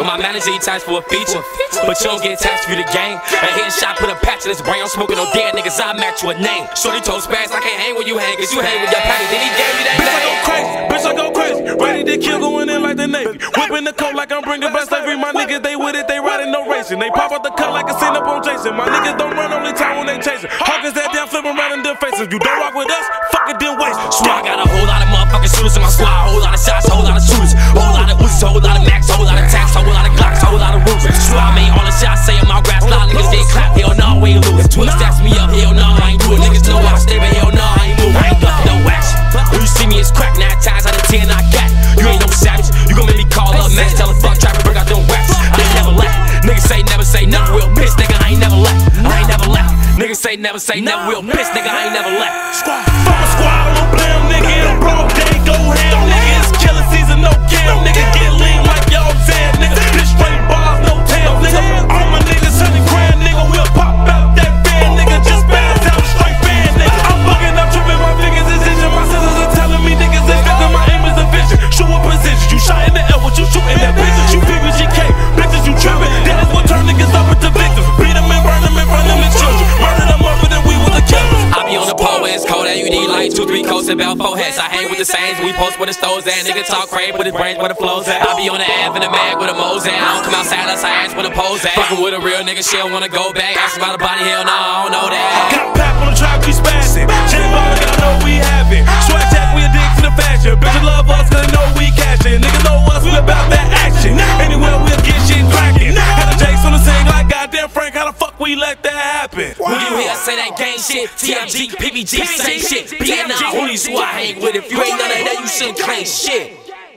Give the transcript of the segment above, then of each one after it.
But my manager, he taxed for a feature. But you don't get taxed for the game. A headshot, put a patch in his brain. I'm smoking no dead niggas, I match you a name. Shorty told Spaz, I can't hang where you hang, cause you hang with your Pappy. Then he gave me that name. Bitch, I go crazy. Ready to kill, going in like the Navy. Whipping the coat like I'm bringing best every. My niggas, they with it, they riding no racing. They pop out the cut like a scene up on Jason. My niggas don't run, only time when they chasing. Hawkins that down, flipping around in their faces. You don't rock with us, fuck it, then waste. I got a whole lot of motherfucking shooters in my squad. Whole lot of shots, whole lot of shooters. Whole lot of Uzis, whole lot of Max, whole lot of Tax, whole lot of Glocks, whole lot of Roots. I made all the shots, say in my raps. A lot of niggas didn't clap, hell no, we ain't lose. Twitch stats me up, hell no, I ain't do it. Niggas know I stay, but hell no, I ain't move. I ain't ducking no action. When you see me, it's crack. 9 times out of 10, I got it. You ain't no savage. You gon' make me call up Max, tell a fuck trapper, bring out them raps. I ain't never left. Niggas say never will piss, nigga, I ain't never left. I ain't never left. Niggas say never will piss, nigga, I ain't never left. Fuck a squad, I won't blame nigga. In a broad day, go ham, nigga. It's killing season, no cam, nigga. Get lean like y'all saying, nigga. This straight bars, no tail, nigga. All my niggas 100 grand, nigga. We'll pop out that fan, nigga. Just pass out a straight fan, nigga. I'm bugging, I'm tripping, my fingers is itching. My sisters are telling me niggas is victim. My aim is efficient. Shoot what position, you shot in the air, what you shooting that bitches. You PBGK, bitches, you tripping. That is what turn niggas up into victims. Beat them and burn them in front of them children. Murder them up and then we was the killers. I be on the pole where it's cold and you need like 2-3 coats and about 4 hats. I hang with the saints, we post where the stoves at. Nigga talk crazy, put his brains where the flows at. I be on the Av and the mag with the moles at. I don't come outside unless I ask where the pose at. Fucking with a real nigga, she don't wanna go back. Ask about a body, hell no, I don't know that. Got Pap on the track, we spazzing. Jam on, I know we have it. Swag jack, we addicted to the fashion. Bitches love us cause they know we cashin'. Niggas know us, we about that action. Anywhere we'll get shit crackin'. Had a Jakes on the scene like goddamn Frank, how the fuck we let that happen? When you hear say that gang shit, TMG, PBG, same shit. Vietnam, hoodies who I hang with. If you ain't none of that, you shouldn't claim shit.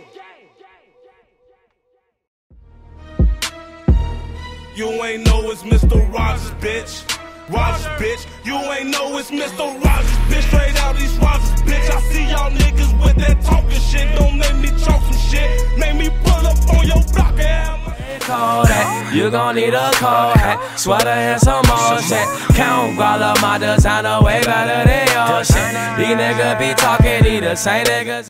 You ain't know it's Mr. Rogers, bitch. Rogers, bitch. You ain't know it's Mr. Rogers, bitch. Straight out these Rogers, bitch. I see y'all niggas with that talking shit. Don't make me talk some shit. Make me pull up on your block and cold hat, you gon' need a cold hat, sweater and some more shit. Count all of my designer way better than your shit. These niggas be talking, these the same niggas.